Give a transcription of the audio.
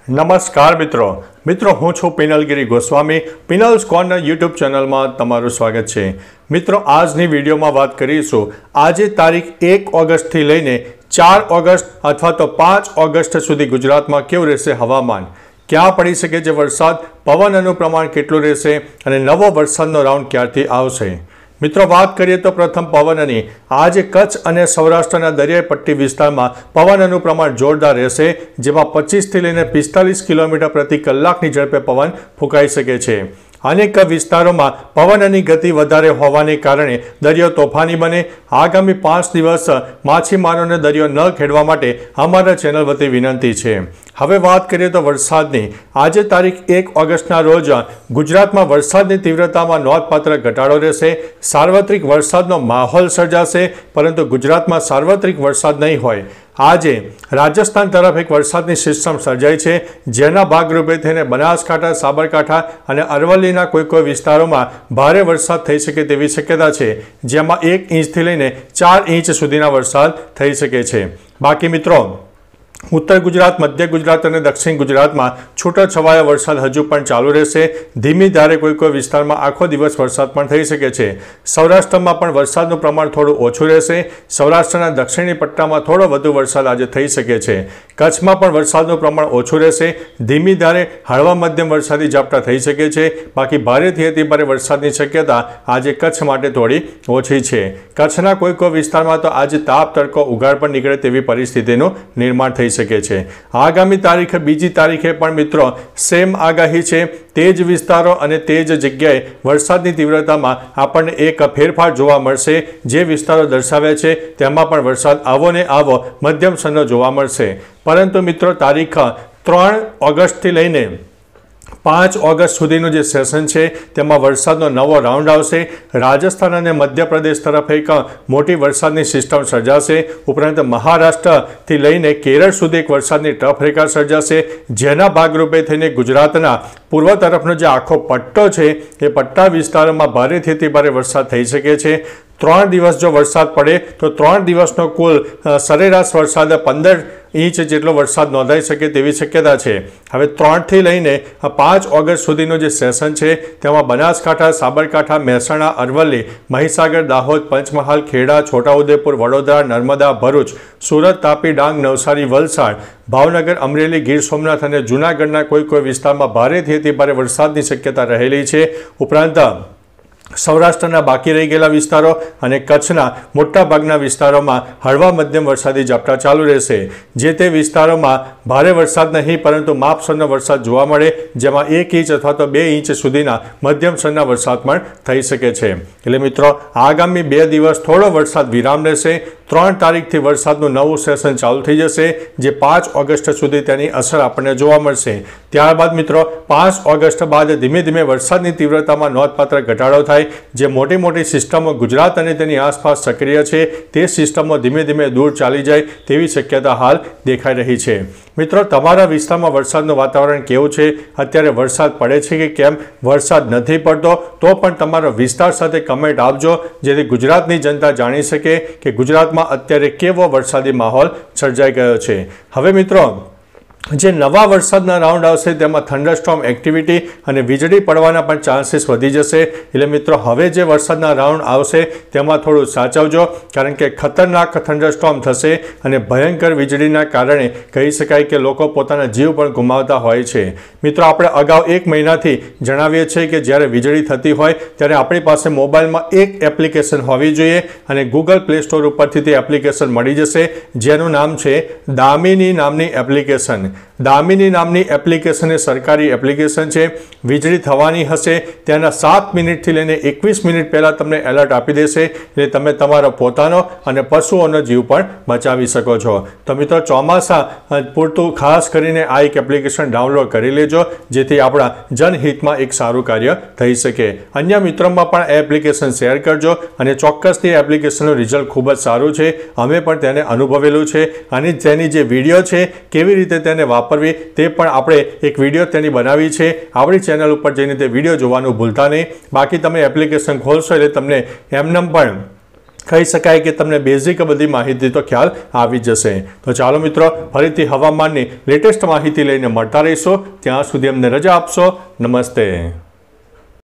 નમસ્કાર મિત્રો હું છું પિનલગીરી ગોસ્વામી। પિનલ્સ કોર્નર યુટ્યુબ ચેનલમાં તમારું સ્વાગત છે। મિત્રો આજની વિડીયોમાં વાત કરીશું આજે તારીખ 1 ઓગસ્ટથી લઈને 4 ઓગસ્ટ અથવા તો 5 ઓગસ્ટ સુધી ગુજરાતમાં કેવું રહેશે હવામાન, ક્યાં પડી શકે છે વરસાદ, પવનનું પ્રમાણ કેટલું રહેશે અને નવો વરસાદનો રાઉન્ડ ક્યારથી આવશે। મિત્રો વાત કરીએ તો પ્રથમ પવનની, આજે કચ્છ અને સૌરાષ્ટ્રના દરિયાઈ પટ્ટી વિસ્તારમાં પવનનું પ્રમાણ જોરદાર રહેશે, જેમાં 25થી લઈને 45 કિલોમીટર પ્રતિ કલાકની ઝડપે પવન ફૂંકાઈ શકે છે। અનેક વિસ્તારોમાં પવનની ગતિ વધારે હોવાને કારણે દરિયો તોફાની બને। આગામી 5 દિવસ માછીમારોને દરિયો ન ખેડવા માટે અમારા ચેનલ વતી વિનંતી છે। હવે વાત કરીએ તો વરસાદની, આજે તારીખ 1 ઓગસ્ટના રોજ ગુજરાતમાં વરસાદની તીવ્રતામાં નોંધપાત્ર ઘટાડો રહેશે। સાર્વત્રિક વરસાદનો માહોલ સર્જાશે, પરંતુ ગુજરાતમાં સાર્વત્રિક વરસાદ નહીં હોય। આજે રાજસ્થાન તરફ એક વરસાદની સિસ્ટમ સર્જાઈ છે, જેના ભાગરૂપે થઈને બનાસકાંઠા, સાબરકાંઠા અને અરવલ્લીના કોઈ વિસ્તારોમાં ભારે વરસાદ થઈ શકે તેવી શક્યતા છે, જેમાં 1 ઇંચથી લઈને 4 ઇંચ સુધીના વરસાદ થઈ શકે છે। બાકી મિત્રો ઉત્તર ગુજરાત, મધ્ય ગુજરાત અને દક્ષિણ ગુજરાતમાં છૂટોછવાયો વરસાદ હજુ પણ ચાલુ રહેશે। ધીમી ધારે કોઈ વિસ્તારમાં આખો દિવસ વરસાદ પણ થઈ શકે છે। સૌરાષ્ટ્રમાં પણ વરસાદનું પ્રમાણ થોડું ઓછું રહેશે। સૌરાષ્ટ્રના દક્ષિણી પટ્ટામાં થોડો વધુ વરસાદ આજે થઈ શકે છે। કચ્છમાં પણ વરસાદનું પ્રમાણ ઓછું રહેશે। ધીમી ધારે હળવા મધ્યમ વરસાદી ઝાપટા થઈ શકે છે। બાકી ભારેથી અતિ ભારે વરસાદની શક્યતા આજે કચ્છ માટે થોડી ઓછી છે। કચ્છના કોઈ વિસ્તારમાં તો આજે તાપ તડકો ઉઘાડ પણ નીકળે તેવી પરિસ્થિતિનું નિર્માણ થઈ શકે છે। આગામી તારીખે 2જી તારીખે પણ મિત્રો સેમ આગાહી છે। તે જ વિસ્તારો અને તે જ જગ્યાએ વરસાદની તીવ્રતામાં આપણને એક ફેરફાર જોવા મળશે। જે વિસ્તારો દર્શાવ્યા છે તેમાં પણ વરસાદ આવો ને આવો મધ્યમ સ્તરનો જોવા મળશે। પરંતુ મિત્રો તારીખ 3 ઓગસ્ટથી લઈને 5 ઓગસ્ટ સુધીનું જે સેશન છે તેમાં વરસાદનો નવો રાઉન્ડ આવશે। રાજસ્થાન અને મધ્યપ્રદેશ તરફ એક મોટી વરસાદની સિસ્ટમ સર્જાશે। ઉપરાંત મહારાષ્ટ્રથી લઈને કેરળ સુધી એક વરસાદની ટફ રેખા સર્જાશે, જેના ભાગરૂપે થઈને ગુજરાતના પૂર્વ તરફનો જે આખો પટ્ટો છે એ પટ્ટા વિસ્તારોમાં ભારેથી અતિ ભારે વરસાદ થઈ શકે છે। 3 દિવસ જો વરસાદ પડે તો 3 દિવસનો કુલ સરેરાશ વરસાદ 15 ઇંચ જેટલો વરસાદ નોંધાઈ શકે તેવી શક્યતા છે। હવે 3થી લઈને 5 ઓગસ્ટ સુધીનું જે સેશન છે તેમાં બનાસકાંઠા, સાબરકાંઠા, મહેસાણા, અરવલ્લી, મહીસાગર, દાહોદ, પંચમહાલ, ખેડા, છોટાઉદેપુર, વડોદરા, નર્મદા, ભરૂચ, સુરત, તાપી, ડાંગ, નવસારી, વલસાડ, ભાવનગર, અમરેલી, ગીર સોમનાથ અને જૂનાગઢના કોઈ વિસ્તારમાં ભારેથી અતિ ભારે વરસાદની શક્યતા રહેલી છે। ઉપરાંત સૌરાષ્ટ્રના બાકી રહી ગયેલા વિસ્તારો અને કચ્છના મોટાભાગના વિસ્તારોમાં હળવા મધ્યમ વરસાદી ઝાપટા ચાલુ રહેશે। જે તે વિસ્તારોમાં ભારે વરસાદ નહીં પરંતુ માપસરનો વરસાદ જોવા મળે, જેમાં 1 ઇંચ અથવા તો 2 ઇંચ સુધીના મધ્યમ સ્તરના વરસાદ પણ થઈ શકે છે। એટલે મિત્રો આગામી 2 દિવસ થોડો વરસાદ વિરામ રહેશે। 3 તારીખથી વરસાદનું નવું સેશન ચાલુ થઈ જશે, જે 5 ઓગસ્ટ સુધી તેની અસર આપણને જોવા મળશે। ત્યારબાદ મિત્રો 5 ઓગસ્ટ બાદ ધીમે ધીમે વરસાદની તીવ્રતામાં નોંધપાત્ર ઘટાડો થાય। જે મોટી સિસ્ટમો ગુજરાત અને તેની આસપાસ સક્રિય છે તે સિસ્ટમો ધીમે ધીમે દૂર ચાલી જાય તેવી શક્યતા હાલ દેખાઈ રહી છે। મિત્રો તમારા વિસ્તારમાં વરસાદનું વાતાવરણ કેવું છે? અત્યારે વરસાદ પડે છે કે કેમ? વરસાદ નથી પડતો તો પણ તમારો વિસ્તાર સાથે કમેન્ટ આપજો, જેથી ગુજરાતની જનતા જાણી શકે કે ગુજરાતમાં અત્યારે કેવો વરસાદી માહોલ સર્જાઈ ગયો છે। હવે મિત્રો જે નવા વરસાદના રાઉન્ડ આવશે તેમાં થંડરસ્ટોર્મ એક્ટિવિટી અને વીજળી પડવાના પણ ચાન્સીસ વધી જશે। એટલે મિત્રો હવે જે વરસાદના રાઉન્ડ આવશે તેમાં થોડું સાચવજો, કારણ કે ખતરનાક થંડરસ્ટોર્મ થશે અને ભયંકર વીજળીના કારણે કહી શકાય કે લોકો પોતાના જીવ પણ ગુમાવતા હોય છે। મિત્રો આપણે અગાઉ 1 મહિનાથી જણાવીએ છીએ કે જ્યારે વીજળી થતી હોય ત્યારે આપણી પાસે મોબાઈલમાં એક એપ્લિકેશન હોવી જોઈએ અને ગૂગલ પ્લે સ્ટોર ઉપરથી તે એપ્લિકેશન મળી જશે, જેનું નામ છે દામિની નામની એપ્લિકેશન। દામિની નામની એપ્લિકેશન એ સરકારી એપ્લિકેશન છે। વીજળી થવાની હશે તેના 7 મિનિટથી લઈને 21 મિનિટ પહેલાં તમને એલર્ટ આપી દેશે, એટલે તમે તમારો પોતાનો અને પશુઓનો જીવ પણ બચાવી શકો છો। તો મિત્રો ચોમાસા પૂરતું ખાસ કરીને આ એક એપ્લિકેશન ડાઉનલોડ કરી લેજો, જેથી આપણા જનહિતમાં એક સારું કાર્ય થઈ શકે। અન્ય મિત્રોમાં પણ આ એપ્લિકેશન શેર કરજો અને ચોક્કસથી એપ્લિકેશનનું રિઝલ્ટ ખૂબ જ સારું છે। અમે પણ તેને અનુભવેલું છે અને તેની જે વિડીયો છે કેવી રીતે તેને વાપરવી તે પણ આપણે એક વિડીયો તેની બનાવી છે। આપણી ચેનલ ઉપર જઈને તે વિડીયો જોવાનું ભૂલતા નહીં। બાકી તમે એપ્લિકેશન ખોલશો એટલે તમને એમનેમ પણ કહી શકાય કે તમને બેઝિક બધી માહિતી તો ખ્યાલ આવી જશે. તો ચાલો મિત્રો, ફરીથી હવામાનની લેટેસ્ટ માહિતી લઈને મળતા રહીશું. ત્યાં સુધી અમને રજા આપશો. નમસ્તે.